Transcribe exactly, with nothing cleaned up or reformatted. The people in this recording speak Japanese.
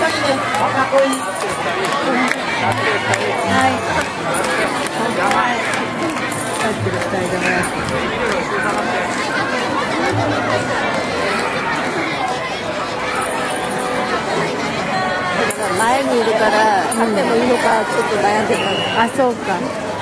前にいるから買ってもいいのかちょっと悩んでた。あ、そうか。